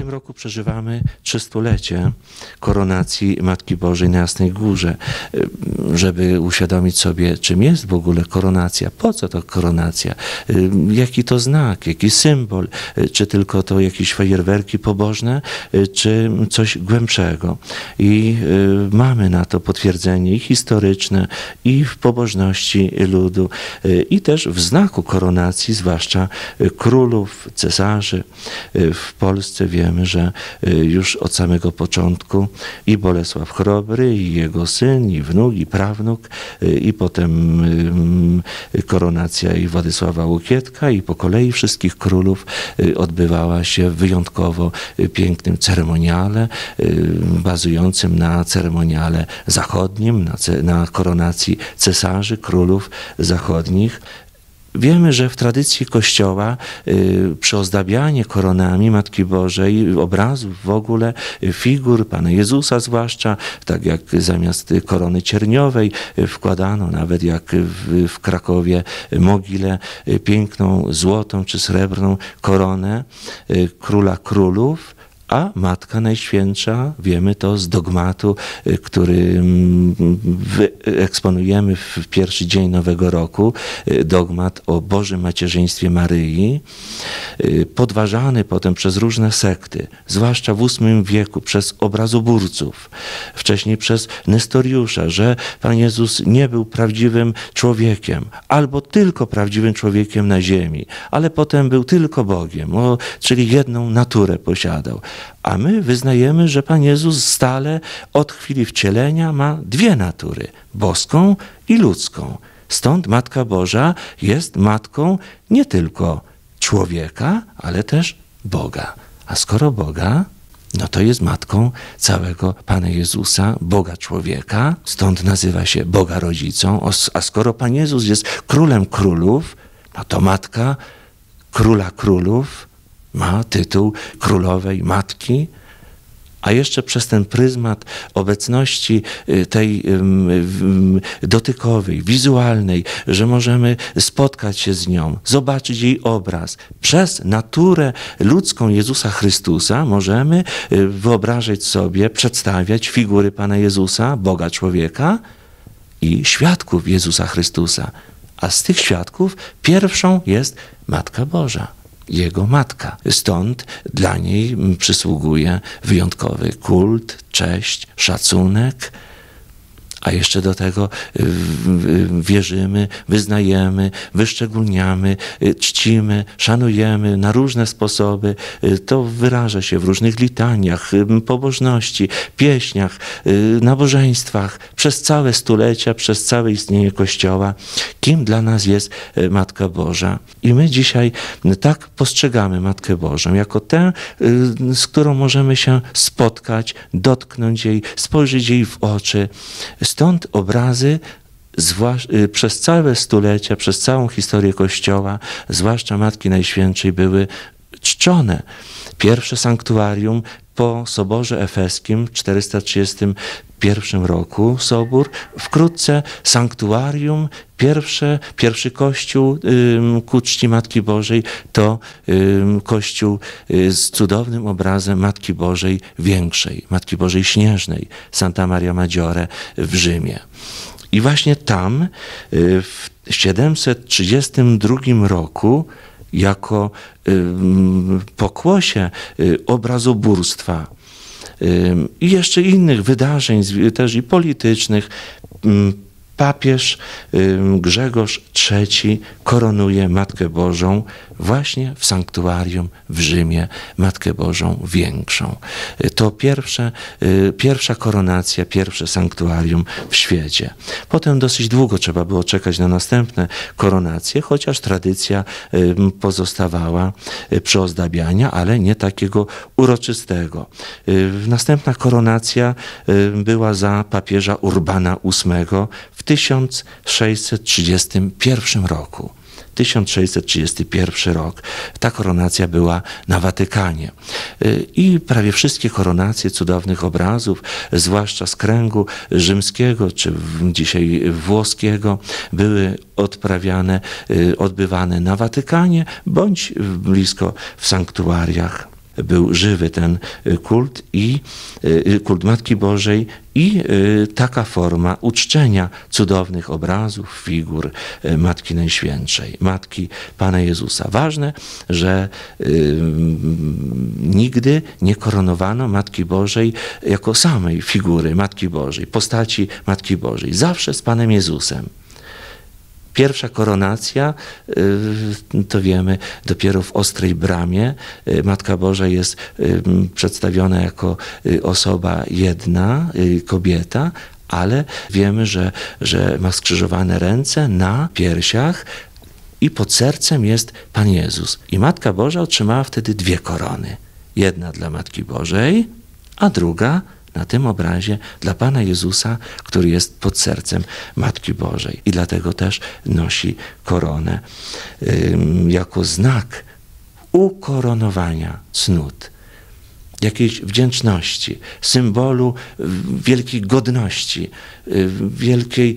tym roku przeżywamy 300-lecie koronacji Matki Bożej na Jasnej Górze. Żeby uświadomić sobie, czym jest w ogóle koronacja, po co to koronacja, jaki to znak, jaki symbol, czy tylko to jakieś fajerwerki pobożne, czy coś głębszego. I mamy na to potwierdzenie i historyczne, i w pobożności ludu, i też w znaku koronacji, zwłaszcza królów, cesarzy. W Polsce wiemy, że już od samego początku i Bolesław Chrobry, i jego syn, i wnuk, i prawnuk, i potem koronacja i Władysława Łokietka, i po kolei wszystkich królów odbywała się w wyjątkowo pięknym ceremoniale, bazującym na ceremoniale zachodnim, na koronacji cesarzy, królów zachodnich. Wiemy, że w tradycji Kościoła przyozdabianie koronami Matki Bożej, obrazów w ogóle, figur Pana Jezusa zwłaszcza, tak jak zamiast korony cierniowej wkładano, nawet jak w Krakowie mogilę, piękną złotą czy srebrną koronę Króla Królów, a Matka Najświętsza, wiemy to z dogmatu, który eksponujemy w pierwszy dzień Nowego Roku, dogmat o Bożym Macierzyństwie Maryi, podważany potem przez różne sekty, zwłaszcza w VIII wieku przez obrazoburców, wcześniej przez Nestoriusza, że Pan Jezus nie był prawdziwym człowiekiem, albo tylko prawdziwym człowiekiem na ziemi, ale potem był tylko Bogiem, czyli jedną naturę posiadał. A my wyznajemy, że Pan Jezus stale od chwili wcielenia ma dwie natury, boską i ludzką. Stąd Matka Boża jest matką nie tylko człowieka, ale też Boga. A skoro Boga, no to jest matką całego Pana Jezusa, Boga człowieka, stąd nazywa się Boga rodzicą. A skoro Pan Jezus jest królem królów, no to matka króla królów ma tytuł królowej matki, a jeszcze przez ten pryzmat obecności tej dotykowej, wizualnej, że możemy spotkać się z nią, zobaczyć jej obraz. Przez naturę ludzką Jezusa Chrystusa możemy wyobrażać sobie, przedstawiać figury Pana Jezusa, Boga człowieka i świadków Jezusa Chrystusa. A z tych świadków pierwszą jest Matka Boża, Jego Matka. Stąd dla niej przysługuje wyjątkowy kult, cześć, szacunek, a jeszcze do tego wierzymy, wyznajemy, wyszczególniamy, czcimy, szanujemy na różne sposoby. To wyraża się w różnych litaniach, pobożności, pieśniach, nabożeństwach, przez całe stulecia, przez całe istnienie Kościoła, kim dla nas jest Matka Boża. I my dzisiaj tak postrzegamy Matkę Bożą, jako tę, z którą możemy się spotkać, dotknąć jej, spojrzeć jej w oczy. Stąd obrazy przez całe stulecia, przez całą historię Kościoła, zwłaszcza Matki Najświętszej, były czczone. Pierwsze sanktuarium po Soborze Efeskim w 431 roku sobór, wkrótce sanktuarium, pierwszy kościół ku czci Matki Bożej to kościół z cudownym obrazem Matki Bożej Większej, Matki Bożej Śnieżnej, Santa Maria Maggiore w Rzymie. I właśnie tam w 732 roku jako pokłosie obrazoburstwa i jeszcze innych wydarzeń, też i politycznych, papież Grzegorz III koronuje Matkę Bożą właśnie w sanktuarium w Rzymie, Matkę Bożą Większą. To pierwsza koronacja, pierwsze sanktuarium w świecie. Potem dosyć długo trzeba było czekać na następne koronacje, chociaż tradycja pozostawała przyozdabiania, ale nie takiego uroczystego. Następna koronacja była za papieża Urbana VIII w 1631 roku. 1631 rok. Ta koronacja była na Watykanie. I prawie wszystkie koronacje cudownych obrazów, zwłaszcza z kręgu rzymskiego, czy dzisiaj włoskiego, były odbywane na Watykanie, bądź blisko w sanktuariach był żywy ten kult i kult Matki Bożej i taka forma uczczenia cudownych obrazów, figur Matki Najświętszej, Matki Pana Jezusa. Ważne, że nigdy nie koronowano Matki Bożej jako samej figury Matki Bożej, postaci Matki Bożej. Zawsze z Panem Jezusem. Pierwsza koronacja, to wiemy, dopiero w Ostrej Bramie. Matka Boża jest przedstawiona jako osoba jedna, kobieta, ale wiemy, że ma skrzyżowane ręce na piersiach i pod sercem jest Pan Jezus. I Matka Boża otrzymała wtedy 2 korony. Jedna dla Matki Bożej, a druga na tym obrazie dla Pana Jezusa, który jest pod sercem Matki Bożej. I dlatego też nosi koronę jako znak ukoronowania cnót, jakiejś wdzięczności, symbolu wielkiej godności, wielkiej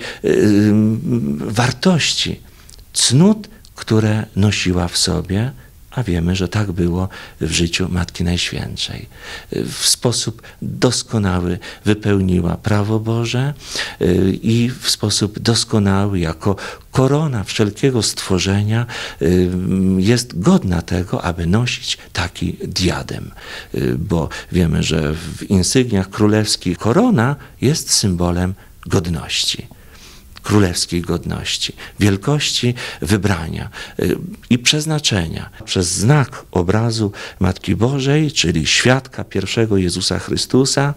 wartości cnót, które nosiła w sobie, a wiemy, że tak było w życiu Matki Najświętszej. W sposób doskonały wypełniła prawo Boże i w sposób doskonały, jako korona wszelkiego stworzenia, jest godna tego, aby nosić taki diadem. Bo wiemy, że w insygniach królewskich korona jest symbolem godności. Królewskiej godności, wielkości wybrania i przeznaczenia. Przez znak obrazu Matki Bożej, czyli świadka pierwszego Jezusa Chrystusa,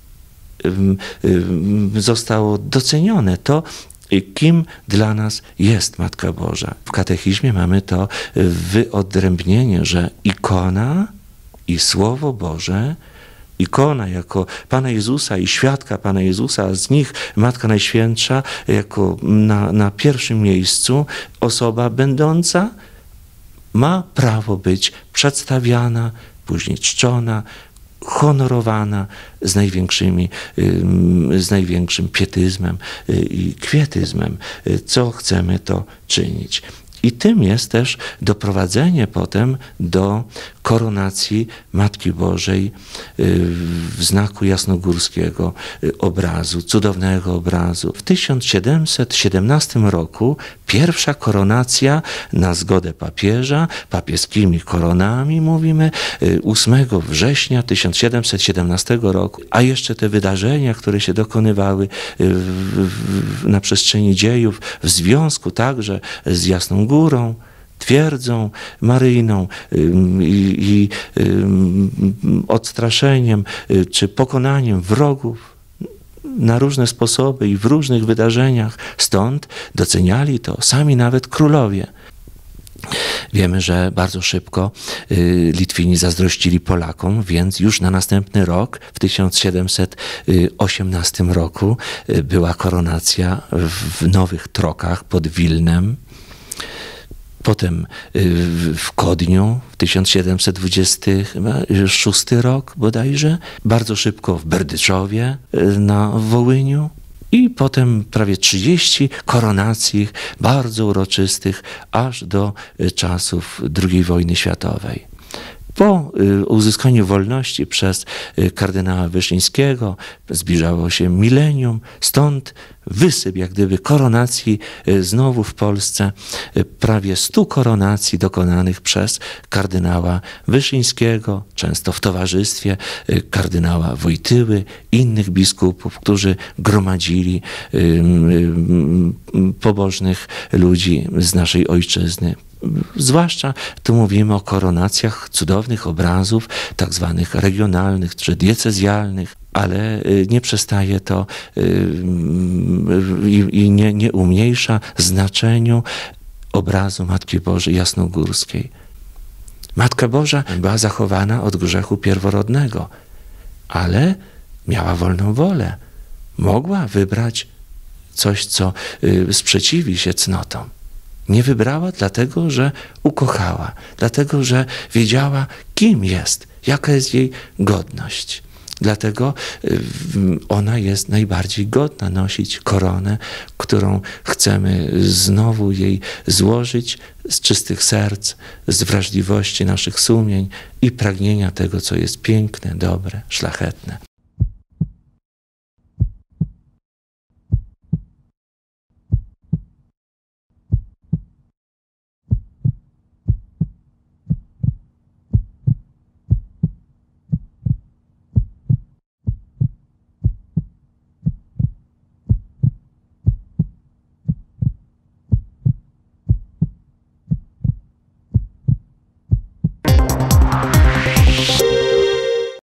zostało docenione to, kim dla nas jest Matka Boża. W katechizmie mamy to wyodrębnienie, że ikona i Słowo Boże, ikona jako Pana Jezusa i świadka Pana Jezusa, a z nich Matka Najświętsza jako na pierwszym miejscu osoba będąca ma prawo być przedstawiana, później czczona, honorowana z największym pietyzmem i kwietyzmem. Co chcemy, to czynić. I tym jest też doprowadzenie potem do koronacji Matki Bożej w znaku jasnogórskiego obrazu, cudownego obrazu. W 1717 roku pierwsza koronacja na zgodę papieża, papieskimi koronami mówimy, 8 września 1717 roku. A jeszcze te wydarzenia, które się dokonywały na przestrzeni dziejów w związku także z Jasną Górą, twierdzą maryjną i odstraszeniem czy pokonaniem wrogów na różne sposoby i w różnych wydarzeniach. Stąd doceniali to sami nawet królowie. Wiemy, że bardzo szybko Litwini zazdrościli Polakom, więc już na następny rok, w 1718 roku, była koronacja w Nowych Trokach pod Wilnem. Potem w Kodniu w 1726 rok bodajże, bardzo szybko w Berdyczowie na Wołyniu i potem prawie 30 koronacji bardzo uroczystych aż do czasów II wojny światowej. Po uzyskaniu wolności przez kardynała Wyszyńskiego zbliżało się milenium, stąd wysyp jak gdyby koronacji znowu w Polsce, prawie 100 koronacji dokonanych przez kardynała Wyszyńskiego, często w towarzystwie kardynała Wojtyły, innych biskupów, którzy gromadzili pobożnych ludzi z naszej ojczyzny. Zwłaszcza tu mówimy o koronacjach cudownych obrazów, tak zwanych regionalnych czy diecezjalnych, ale nie przestaje to i nie umniejsza znaczeniu obrazu Matki Bożej Jasnogórskiej. Matka Boża była zachowana od grzechu pierworodnego, ale miała wolną wolę. Mogła wybrać coś, co sprzeciwi się cnotom. Nie wybrała dlatego, że ukochała, dlatego, że wiedziała, kim jest, jaka jest jej godność. Dlatego ona jest najbardziej godna nosić koronę, którą chcemy znowu jej złożyć z czystych serc, z wrażliwości naszych sumień i pragnienia tego, co jest piękne, dobre, szlachetne.